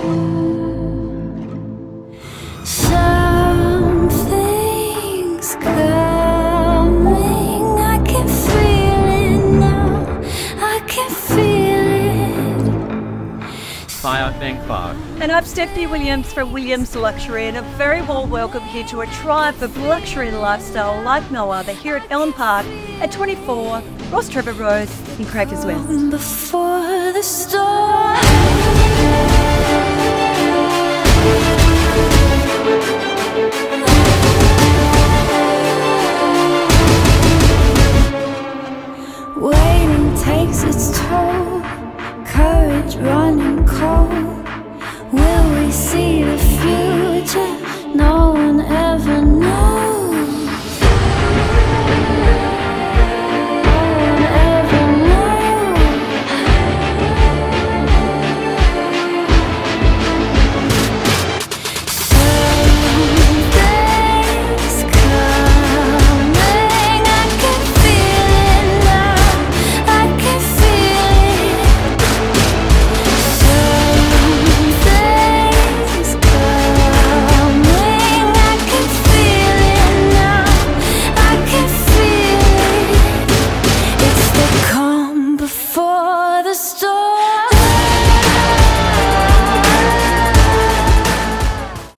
Something's coming. I can feel it now. I can feel it. Hi, I'm Ben Clark. And I'm Stephanie Williams from Williams Luxury, and a very warm welcome here to a triumph of luxury and lifestyle like no other here at Elm Park at 24 Rostrevor Road in Crafers West. Before the storm.